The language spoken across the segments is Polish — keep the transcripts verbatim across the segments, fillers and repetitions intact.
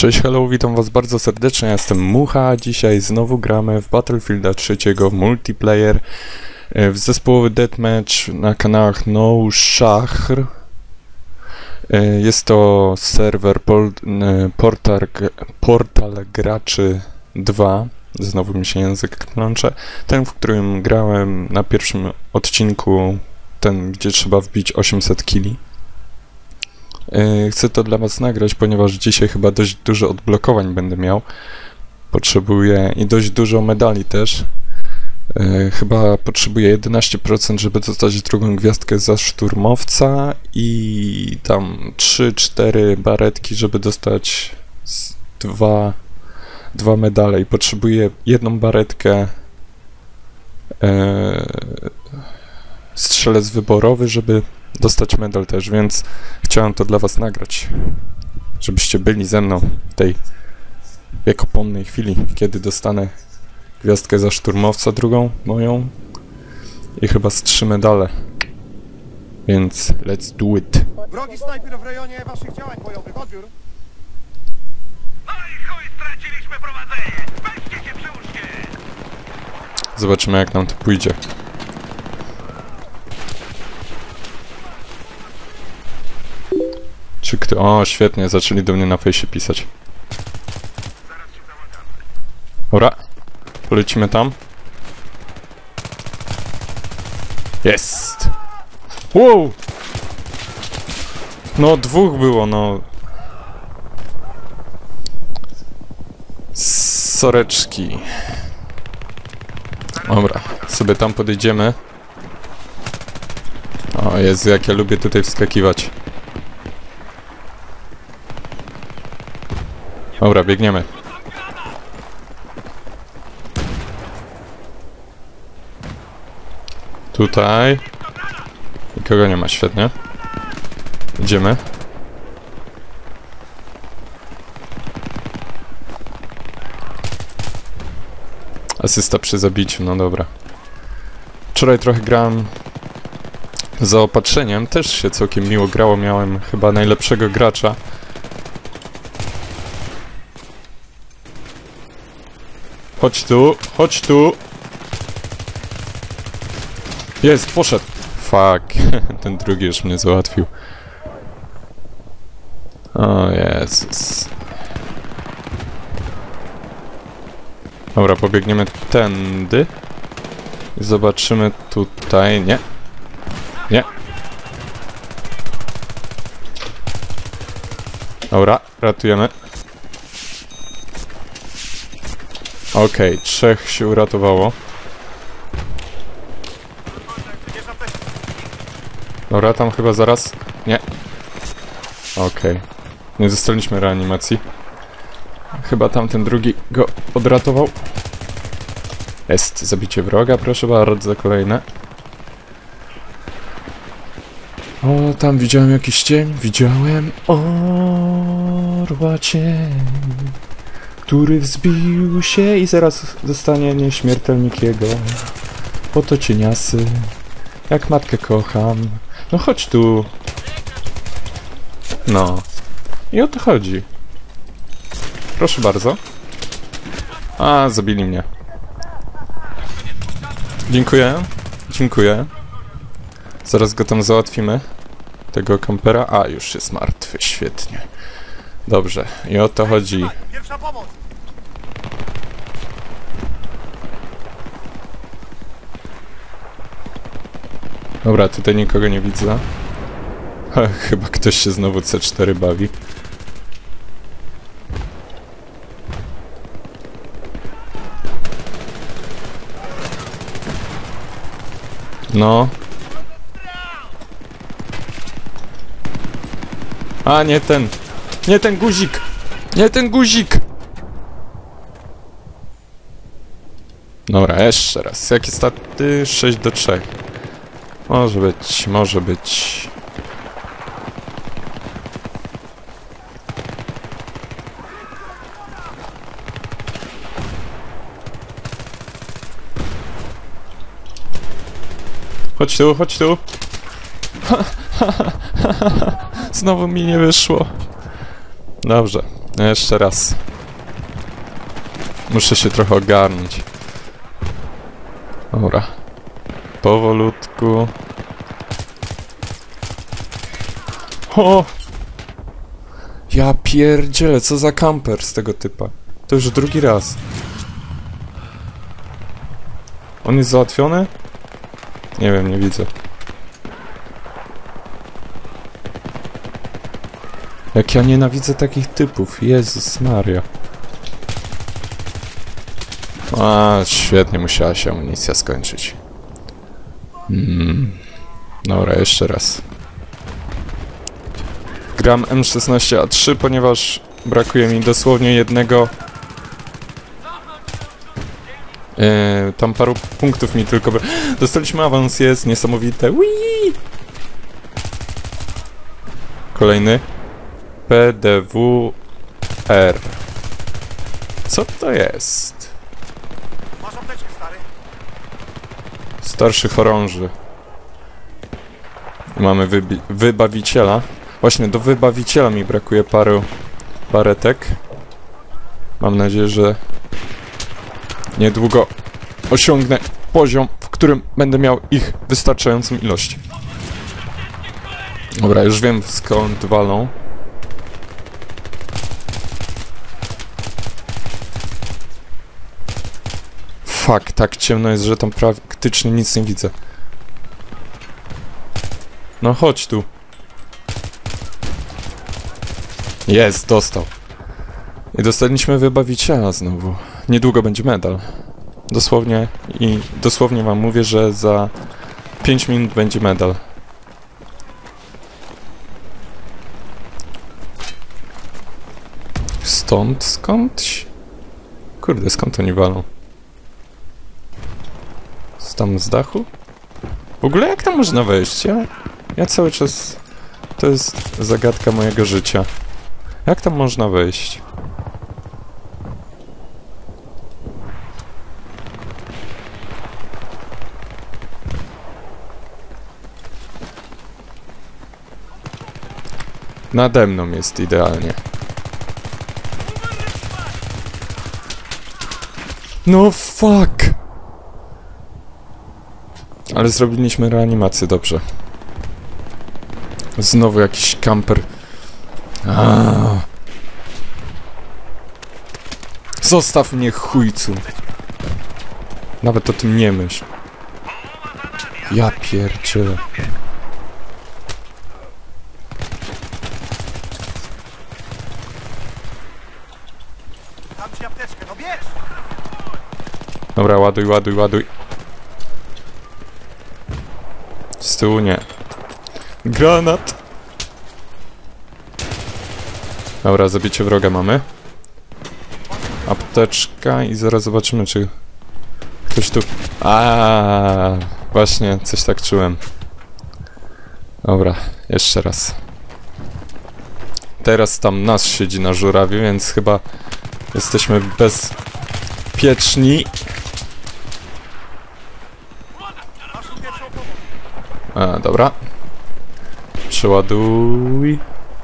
Cześć, hello, witam was bardzo serdecznie, ja jestem Mucha, dzisiaj znowu gramy w Battlefielda trzeciego w multiplayer w zespołowy deathmatch na kanałach No Szachr. Jest to serwer Portal, Portal Graczy dwa, znowu mi się język plącze, ten, w którym grałem na pierwszym odcinku, ten, gdzie trzeba wbić osiemset killi. Chcę to dla was nagrać, ponieważ dzisiaj chyba dość dużo odblokowań będę miał. Potrzebuję i dość dużo medali też. Chyba potrzebuję jedenaście procent, żeby dostać drugą gwiazdkę za szturmowca i tam trzy cztery baretki, żeby dostać dwa, dwa medale. I potrzebuję jedną baretkę e, strzelec wyborowy, żeby dostać medal też, więc chciałem to dla was nagrać, żebyście byli ze mną w tej wiekopomnej chwili, kiedy dostanę gwiazdkę za szturmowca drugą moją i chyba z trzy medale, więc let's do it. Wrogi snajper w rejonie waszych działań bojowych, odbiór. No i chuj, straciliśmy prowadzenie! Weźcie się, przyłóżcie! Zobaczymy, jak nam to pójdzie. Czy kto... O, świetnie, zaczęli do mnie na fejsie pisać. Dobra, polecimy tam. Jest! Wow! No, dwóch było, no. Soreczki. Dobra, sobie tam podejdziemy. O Jezu, jak ja lubię tutaj wskakiwać. Dobra, biegniemy. Tutaj. Nikogo nie ma, świetnie. Idziemy. Asysta przy zabiciu, no dobra. Wczoraj trochę grałem za opatrzeniem, też się całkiem miło grało, miałem chyba najlepszego gracza. Chodź tu, chodź tu. Jest, poszedł. Fuck, ten drugi już mnie załatwił. O Jezus. Dobra, pobiegniemy tędy. I zobaczymy tutaj. Nie. Nie. Dobra, ratujemy. Okej, okay, trzech się uratowało. Dobra, tam chyba zaraz... Nie. Okej. Okay. Nie zostaliśmy reanimacji. Chyba tamten drugi go odratował. Jest, zabicie wroga, proszę bardzo, kolejne. O, tam widziałem jakiś cień. Widziałem orła cień, który wzbił się i zaraz zostanie nieśmiertelnik jego. Oto cieniasy, jak matkę kocham. No chodź tu. No. I o to chodzi. Proszę bardzo. A, zabili mnie. Dziękuję. Dziękuję. Zaraz go tam załatwimy. Tego kampera. A, już jest martwy. Świetnie. Dobrze. I o to chodzi. Pierwsza pomoc. Dobra, tutaj nikogo nie widzę. Chyba ktoś się znowu C cztery bawi. No. A, nie ten. Nie ten guzik. Nie ten guzik. Dobra, jeszcze raz. Jakie staty? sześć do trzech. Może być, może być. Chodź tu, chodź tu. Znowu mi nie wyszło. Dobrze. No jeszcze raz. Muszę się trochę ogarnąć. Dobra. Powolutku. O! Ja pierdzielę, co za kamper z tego typa. To już drugi raz. On jest załatwiony? Nie wiem, nie widzę. Jak ja nienawidzę takich typów. Jezus Maria. A, świetnie, musiała się amunicja skończyć. Hmm. Dobra, jeszcze raz. Gram M szesnaście A trzy, ponieważ brakuje mi dosłownie jednego... Yy, tam paru punktów mi tylko... Dostaliśmy awans, jest niesamowite. Whee! Kolejny. P D W R. Co to jest? Masz apteczkę, stary? Starszy chorąży. Mamy wybi- wybawiciela. Właśnie do wybawiciela mi brakuje paru baretek. Mam nadzieję, że niedługo osiągnę poziom, w którym będę miał ich wystarczającą ilość. Dobra, już wiem skąd walą. Fuck, tak ciemno jest, że tam praktycznie nic nie widzę. No chodź tu. Jest, dostał. I dostaliśmy wybawiciela znowu. Niedługo będzie medal. Dosłownie i dosłownie wam mówię, że za pięć minut będzie medal. Stąd? Skąd? Kurde, skąd oni walą? Z tam z dachu? W ogóle jak tam można wejść? Ja, ja cały czas... To jest zagadka mojego życia. Jak tam można wejść? Nade mną jest idealnie. No fuck! Ale zrobiliśmy reanimację, dobrze. Znowu jakiś kamper. Aaaa. Zostaw mnie, chujcu. Nawet o tym nie myśl. Ja pierdzielę. Dam ci apteczkę, no bierz! Dobra, ładuj, ładuj, ładuj. Z tyłu nie. Granat! Dobra, zabicie wroga mamy. Apteczka i zaraz zobaczymy, czy ktoś tu... Aaaa, właśnie, coś tak czułem. Dobra, jeszcze raz. Teraz tam nas siedzi na żurawiu, więc chyba jesteśmy bezpieczni. Masz tu pierwszą pomoc. A, dobra. Przeładuj.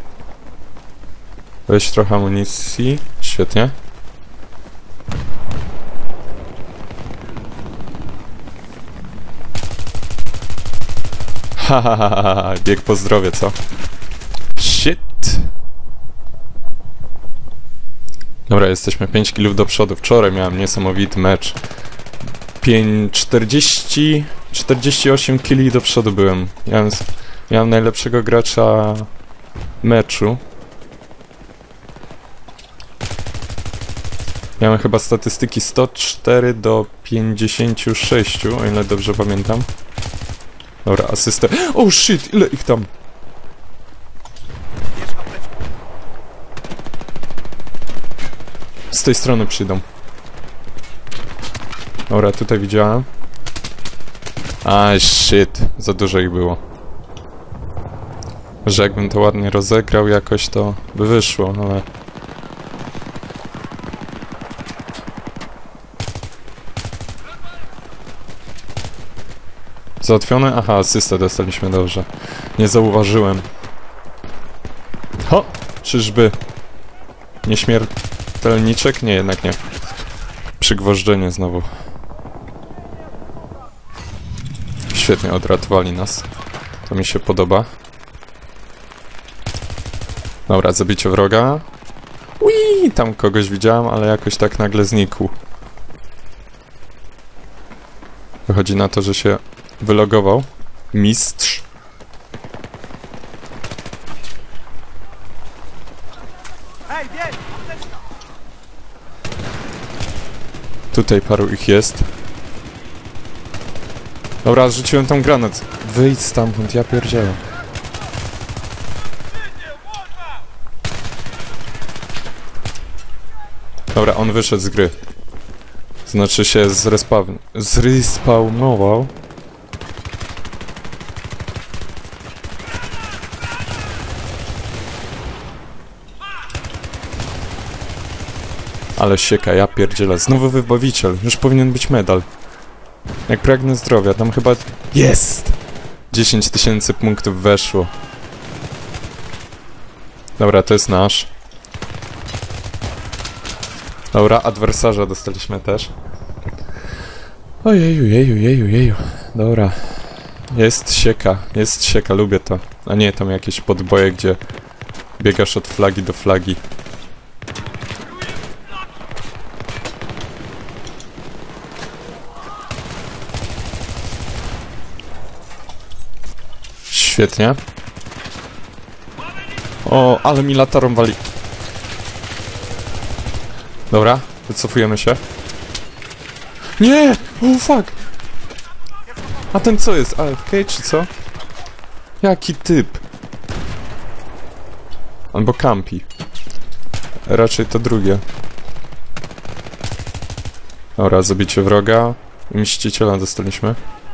Weź trochę amunicji. Świetnie. Hahaha, bieg po zdrowie, co? Shit. Dobra, jesteśmy pięć kilów do przodu. Wczoraj miałem niesamowity mecz. pięć, czterdzieści, czterdzieści osiem kili do przodu byłem. Miałem, miałem najlepszego gracza meczu. Miałem chyba statystyki sto cztery do pięćdziesięciu sześciu, o ile dobrze pamiętam. Dobra, asystę. Oh shit, ile ich tam? Bierz apteczkę. Z tej strony przyjdą. Dobra, tutaj widziałem. A shit, za dużo ich było. Że jakbym to ładnie rozegrał jakoś, to by wyszło, ale... Załatwione? Aha, asystę dostaliśmy, dobrze. Nie zauważyłem. Ho! Czyżby Nieśmiertelniczek? Nie, jednak nie. Przygwożdżenie znowu. Świetnie odratowali nas. To mi się podoba. Dobra, zabicie wroga. Ui, tam kogoś widziałem, ale jakoś tak nagle znikł. Wychodzi na to, że się wylogował. Mistrz. Hej, bieg! Apteczka! Tutaj paru ich jest. Dobra, rzuciłem tam granat. Wyjdź stamtąd, ja pierdzielę. Dobra, on wyszedł z gry. Znaczy się zrespawn... zrespawnował. Ale sieka, ja pierdzielę. Znowu wybawiciel. Już powinien być medal. Jak pragnę zdrowia, tam chyba... Jest! dziesięć tysięcy punktów weszło. Dobra, to jest nasz. Dobra, adwersarza dostaliśmy też. Ojeju, jeju, jeju, jeju. Dobra. Jest sieka, jest sieka, lubię to. A nie, tam jakieś podboje, gdzie biegasz od flagi do flagi. Świetnie. O, ale mi latarą wali. Dobra, wycofujemy się. Nie! Oh fuck! A ten co jest? A F K czy co? Jaki typ? Albo campi. Raczej to drugie. Dobra, zabicie wroga. Mściciela dostaliśmy.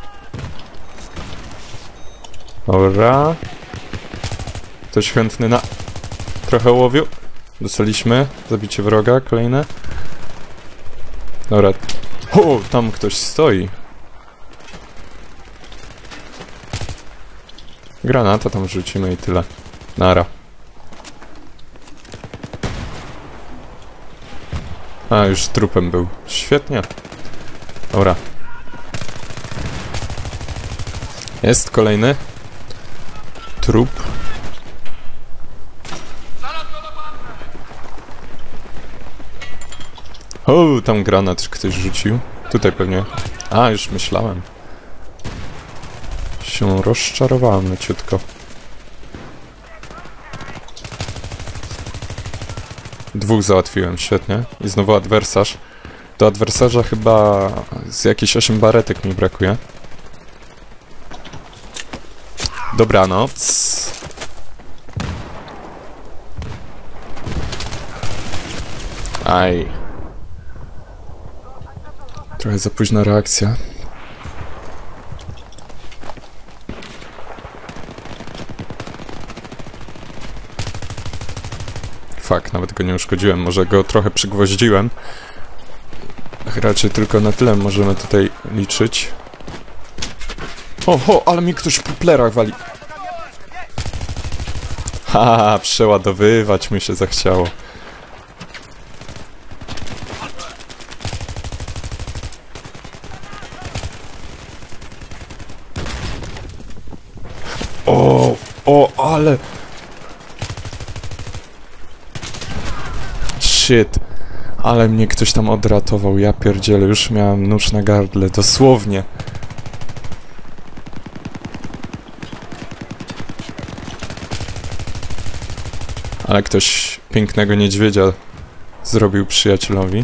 Dobra. Ktoś chętny na... trochę łowiu. Dostaliśmy. Zabicie wroga, kolejne. Dobra. O, tam ktoś stoi. Granata tam rzucimy i tyle. Nara. A, już trupem był. Świetnie. Dobra. Jest kolejny. Trup. O, tam granat ktoś rzucił. Tutaj pewnie. A, już myślałem. Się rozczarowałem leciutko. Dwóch załatwiłem, świetnie. I znowu adwersarz. Do adwersarza chyba z jakichś osiem baretek mi brakuje. Dobranoc. Aj. Trochę za późna reakcja. Fuck, nawet go nie uszkodziłem. Może go trochę przygwoździłem. Raczej tylko na tyle możemy tutaj liczyć. Oho, ale mi ktoś po plerach wali. Haha, przeładowywać mi się zachciało. O, o, ale... Shit. Ale mnie ktoś tam odratował, ja pierdzielę, już miałem nóż na gardle, dosłownie. Ale ktoś pięknego niedźwiedzia zrobił przyjacielowi.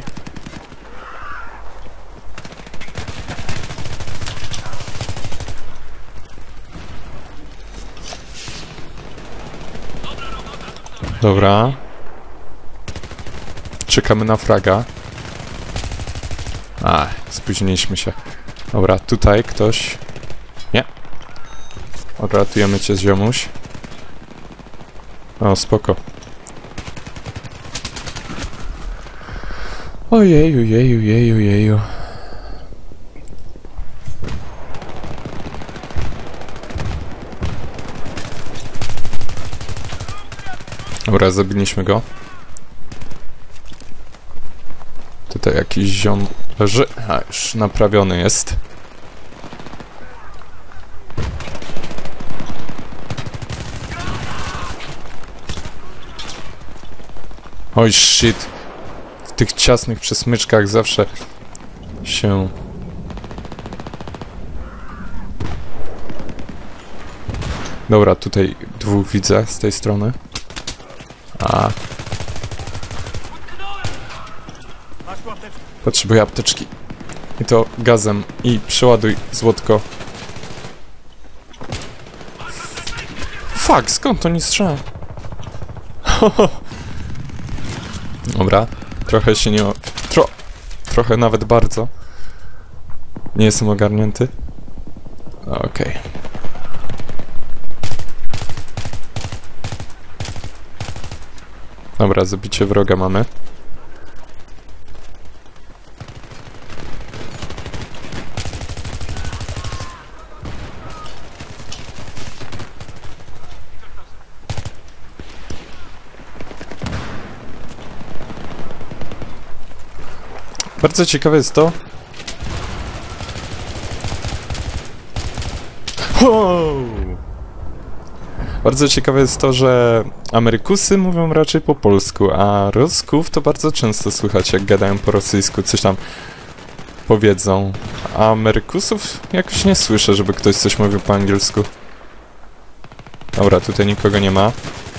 Dobra. Czekamy na fraga. A, spóźniliśmy się. Dobra, tutaj ktoś... Nie. Odratujemy cię, ziomuś. O, spoko. Ojeju, jeju, jeju, jeju. Dobra, zabiliśmy go. Tutaj jakiś ziom leży. A, już naprawiony jest. Oj, shit. W tych ciasnych przesmyczkach zawsze się... Dobra, tutaj dwóch widzę z tej strony. A. Potrzebuję apteczki. I to gazem. I przeładuj złotko. Fuck, skąd to nie strzela? Dobra, trochę się nie... O... Tro... Trochę nawet bardzo. Nie jestem ogarnięty. Okej. Okay. Dobra, zabicie wroga mamy. Bardzo ciekawe jest to... Wow! Bardzo ciekawe jest to, że Amerykusy mówią raczej po polsku, a Rosków to bardzo często słychać, jak gadają po rosyjsku, coś tam powiedzą. A Amerykusów jakoś nie słyszę, żeby ktoś coś mówił po angielsku. Dobra, tutaj nikogo nie ma.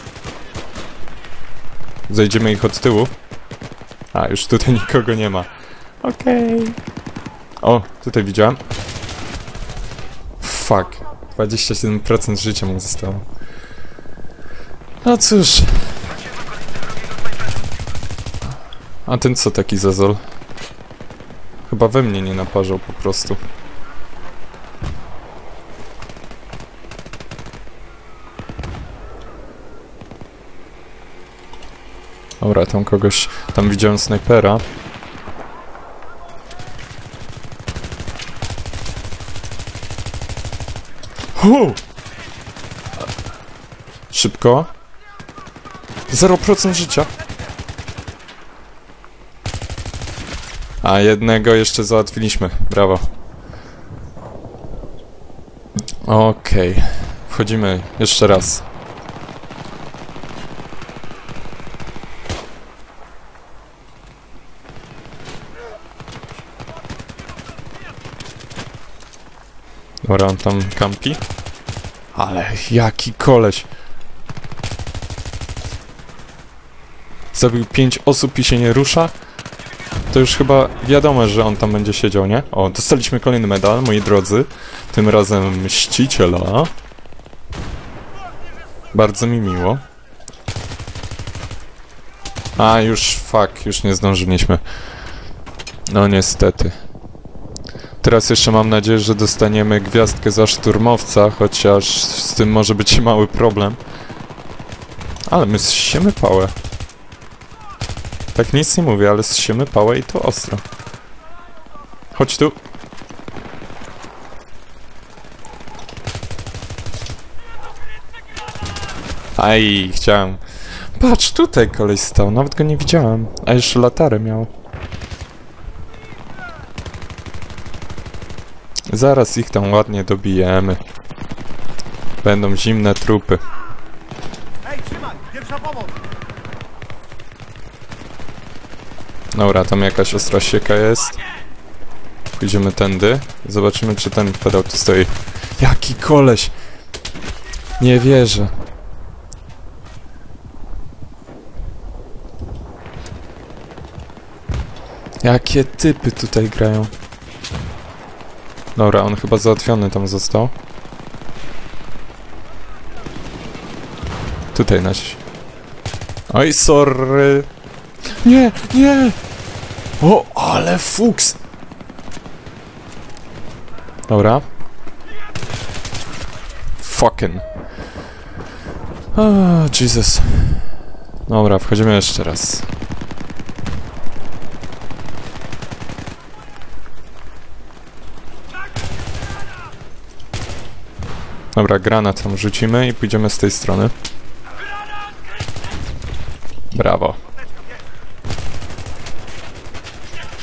Zajdziemy ich od tyłu. A, już tutaj nikogo nie ma. Okej. Okay. O, tutaj widziałem. Fuck. dwadzieścia siedem procent życia mu zostało. No cóż. A ten co taki zazol? Chyba we mnie nie naparzał po prostu. Dobra, tam kogoś... Tam widziałem snajpera. Hu! Szybko. zero procent życia. A jednego jeszcze załatwiliśmy. Brawo. Okej. Okay. Wchodzimy jeszcze raz. Dobra, on tam kampi. Ale jaki koleś. Zabił pięć osób i się nie rusza. To już chyba wiadomo, że on tam będzie siedział, nie? O, dostaliśmy kolejny medal, moi drodzy. Tym razem Mściciela. Bardzo mi miło. A, już fuck, już nie zdążyliśmy. No niestety. Teraz jeszcze mam nadzieję, że dostaniemy gwiazdkę za szturmowca, chociaż z tym może być mały problem. Ale my zsiemy pałę. Tak nic nie mówię, ale zsiemy pałę i to ostro. Chodź tu. Aj, chciałem. Patrz, tutaj koleś stał, nawet go nie widziałem. A jeszcze latarę miał. Zaraz ich tam ładnie dobijemy. Będą zimne trupy. Hej, trzymaj! Pierwsza pomoc! Dobra, tam jakaś ostra sieka jest. Pójdziemy tędy. Zobaczymy, czy ten pedał tu stoi. Jaki koleś! Nie wierzę. Jakie typy tutaj grają. Dobra, on chyba załatwiony tam został. Tutaj nasi. Oj, sorry. Nie, nie! O, ale fuks! Dobra. Fucking. Oh, Jesus. Dobra, wchodzimy jeszcze raz. Dobra, granat tam rzucimy i pójdziemy z tej strony. Brawo.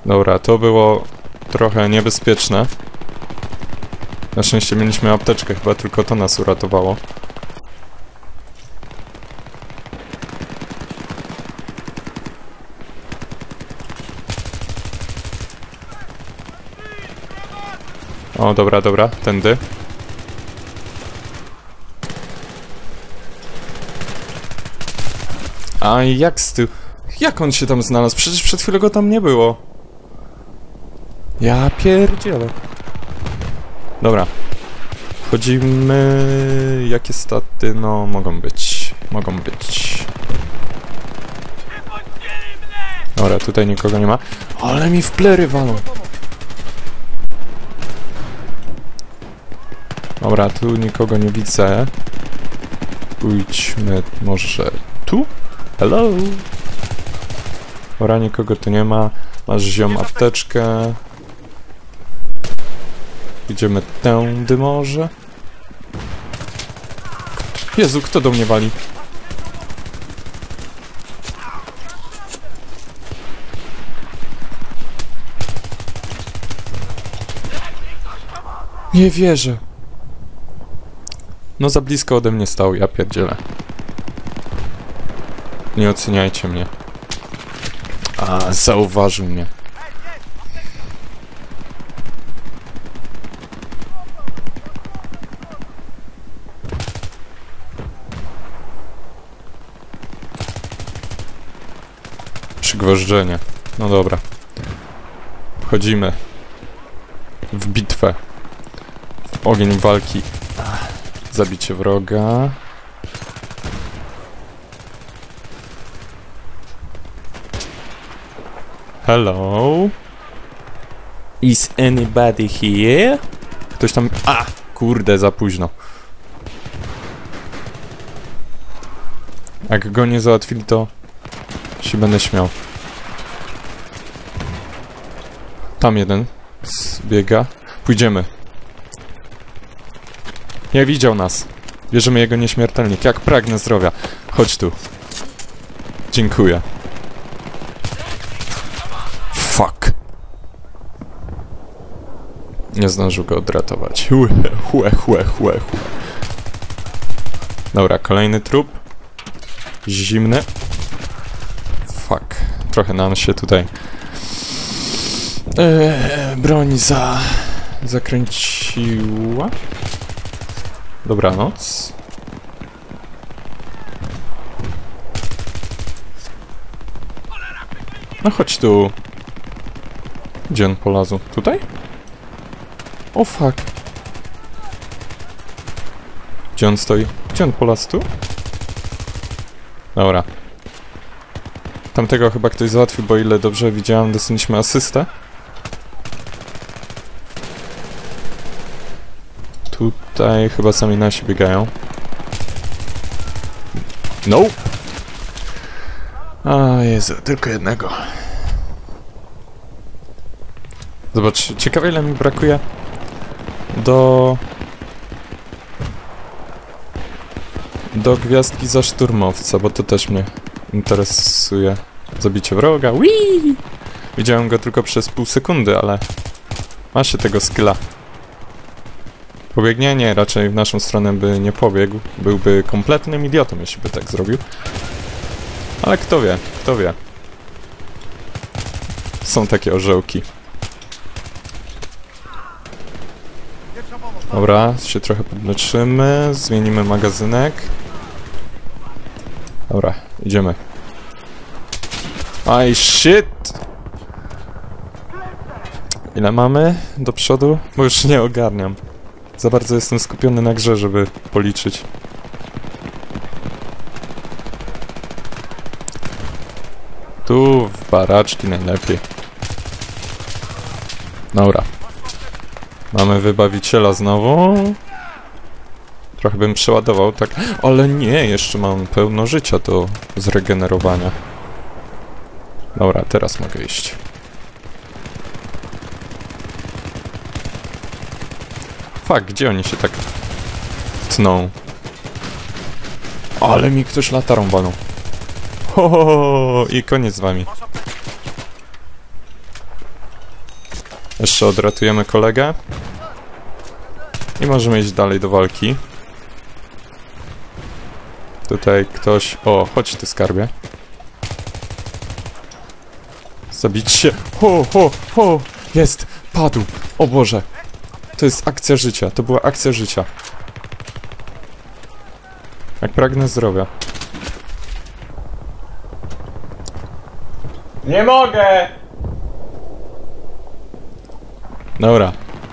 Dobra, to było trochę niebezpieczne. Na szczęście mieliśmy apteczkę, chyba tylko to nas uratowało. O, dobra, dobra, tędy. A jak z tyłu? Jak on się tam znalazł? Przecież przed chwilą go tam nie było. Ja pierdzielę. Dobra. Wchodzimy... Jakie staty? No, mogą być. Mogą być. Dobra, tutaj nikogo nie ma. Ale mi w plery walą. Dobra, tu nikogo nie widzę. Pójdźmy może tu? Hello? Dobra, nikogo tu nie ma. Masz ziom apteczkę. Idziemy tędy może. Jezu, kto do mnie wali? Nie wierzę. No za blisko ode mnie stał, ja pierdzielę. Nie oceniajcie mnie. A, zauważył mnie. Przygwożdżenie. No dobra. Wchodzimy w bitwę. W ogień walki. Zabicie wroga. Hello? Is anybody here? Ktoś tam... A! Kurde, za późno. Jak go nie załatwili, to się będę śmiał. Tam jeden biega. Pójdziemy. Nie widział nas. Bierzemy jego nieśmiertelnik. Jak pragnę zdrowia. Chodź tu. Dziękuję. Fuck. Nie zdążył go odratować. Chłe, chłe, chłe, chłe. Dobra, kolejny trup. Zimny. Fuck. Trochę nam się tutaj eee, broń za... zakręciła. Dobranoc. No chodź tu. Gdzie on polazł? Tutaj? O fuck. Gdzie on stoi? Gdzie on polazł? Tu? Dobra. Tamtego chyba ktoś załatwił, bo ile dobrze widziałem, dostaliśmy asystę. Tutaj chyba sami nasi biegają. No! A Jezu, tylko jednego. Zobacz, ciekawe ile mi brakuje do... do gwiazdki za szturmowca, bo to też mnie interesuje. Zabicie wroga, Wii! Widziałem go tylko przez pół sekundy, ale ma się tego skilla. Pobiegnie? Nie, raczej w naszą stronę by nie pobiegł. Byłby kompletnym idiotą, jeśli by tak zrobił. Ale kto wie, kto wie. Są takie orzełki. Dobra, się trochę podleczymy, zmienimy magazynek. Dobra, idziemy. Aj, shit! Ile mamy do przodu? Bo już nie ogarniam. Za bardzo jestem skupiony na grze, żeby policzyć. Tu w baraczki najlepiej. Dobra. Mamy wybawiciela znowu. Trochę bym przeładował, tak. Ale nie, jeszcze mam pełno życia do zregenerowania. Dobra, teraz mogę iść. Fuck, gdzie oni się tak tną? Ale mi ktoś latarą walą. Ho, ho, ho, i koniec z wami. Jeszcze odratujemy kolegę. I możemy iść dalej do walki. Tutaj ktoś... O, chodź ty, skarbie. Zabić się. Ho, ho, ho! Jest! Padł! O Boże! To jest akcja życia. To była akcja życia. Jak pragnę zdrowia. Nie mogę! Dobra.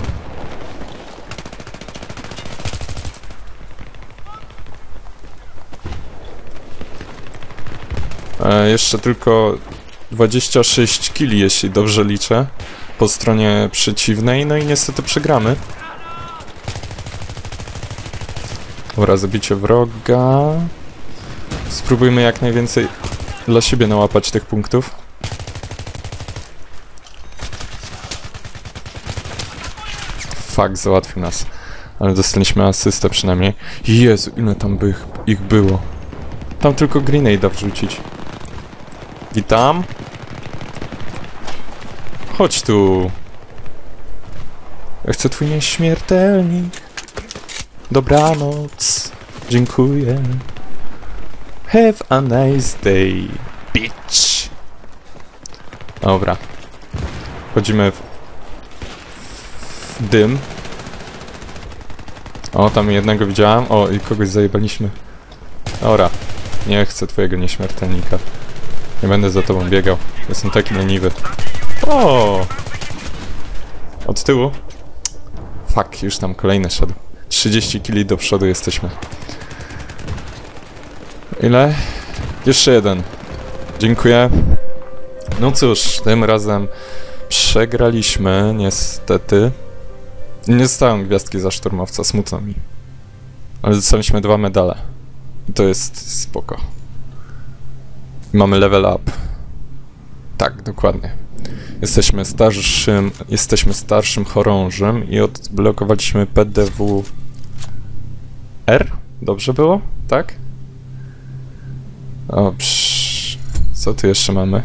E, jeszcze tylko dwadzieścia sześć killi, jeśli dobrze liczę, po stronie przeciwnej, no i niestety przegramy. Dobra, zabicie wroga. Spróbujmy jak najwięcej dla siebie nałapać tych punktów. Fuck, załatwił nas. Ale dostaliśmy asystę przynajmniej. Jezu, ile tam by ich, ich było. Tam tylko grenade'a wrzucić. Witam. Chodź tu. Ja chcę twój nieśmiertelnik. Dobranoc. Dziękuję. Have a nice day, bitch. Dobra. Wchodzimy w, w dym. O, tam jednego widziałem. O, i kogoś zajebaliśmy. Dobra. Nie chcę twojego nieśmiertelnika. Nie będę za tobą biegał. Jestem taki leniwy. O! Od tyłu? Fuck, już tam kolejny szedł. trzydzieści killi do przodu jesteśmy. Ile? Jeszcze jeden. Dziękuję. No cóż, tym razem przegraliśmy, niestety. Nie dostałem gwiazdki za szturmowca, smutno mi. Ale dostaliśmy dwa medale. I to jest spoko. Mamy level up. Tak, dokładnie. Jesteśmy starszym, jesteśmy starszym chorążym i odblokowaliśmy P D W R? Dobrze było? Tak? O, psz. Co tu jeszcze mamy?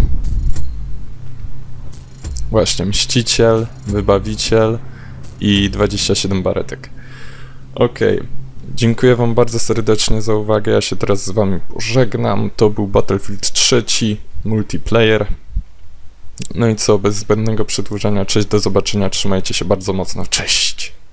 Właśnie, Mściciel, Wybawiciel i dwadzieścia siedem baretek. Okej. Okay. Dziękuję wam bardzo serdecznie za uwagę. Ja się teraz z wami pożegnam. To był Battlefield trzy multiplayer. No i co, bez zbędnego przedłużania, cześć, do zobaczenia, trzymajcie się bardzo mocno, cześć!